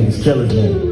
James, Killer James.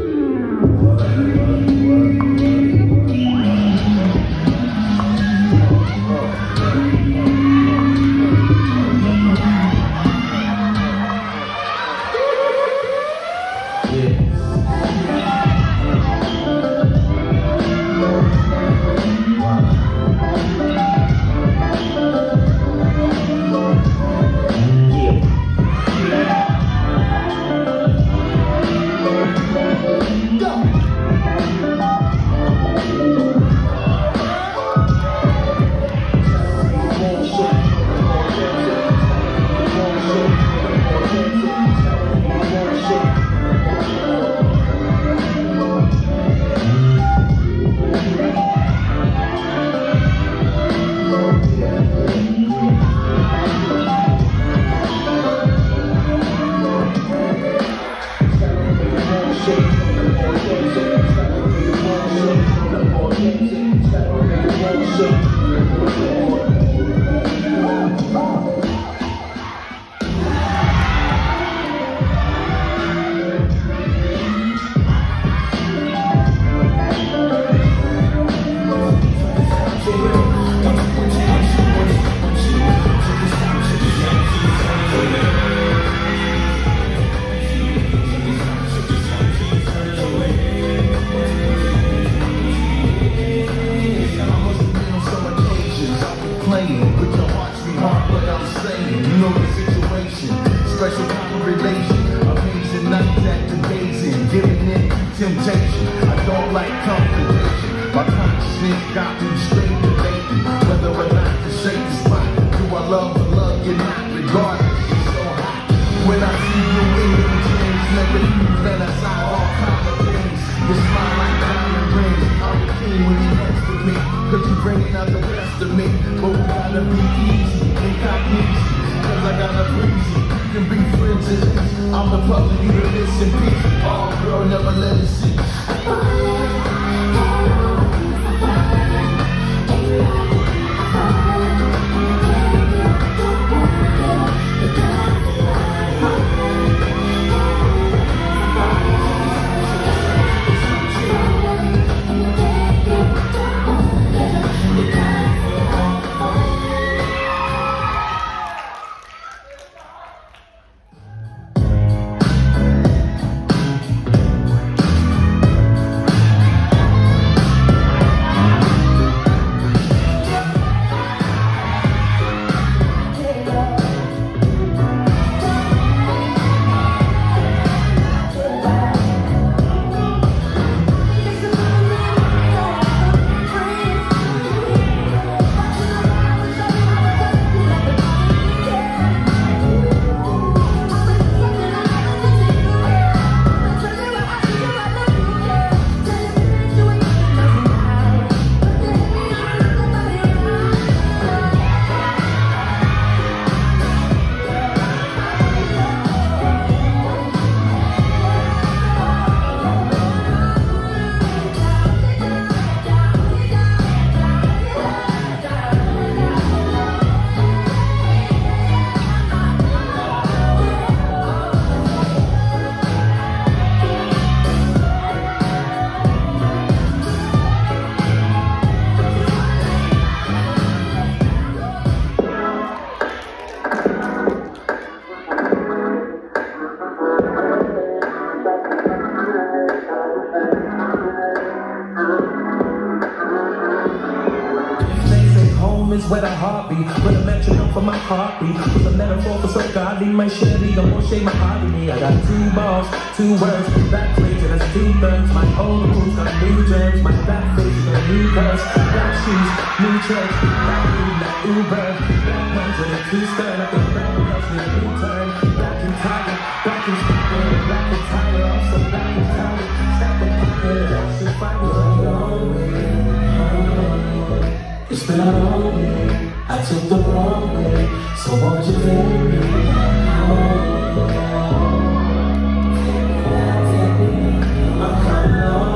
Temptation, I don't like confrontation. My consciousness got me straight debating whether or not to shake the spot. Do I love or love you not? Regardless, it's so hot. When I see you in your dreams, never you fantasize all kind of things. You smile like diamond rings. I'm the king when you next to me, cause you bringing out the best of me. But we gotta be easy, incognito, cause I gotta breezy. You can be friends in this. I'm the public, you the missing piece. Oh girl, never let it see. Where the heart beat, with a metronome for my heartbeat, with a metaphor for so godly, my Chevy, the more shade my heart in me. I got 2 balls, 2 words, that crazy, that's 2 thirds. My old rules got new gems, my back face got new curves, black shoes, new church, black food, black Uber, black ones with a 2-skirt, I think black girls need a new turn, black and tired, black and stupid, black and tired, also black and tired, stack the pocket, that's the fight, it's been a long way, I took the wrong way, so won't you take me home? I'm coming home.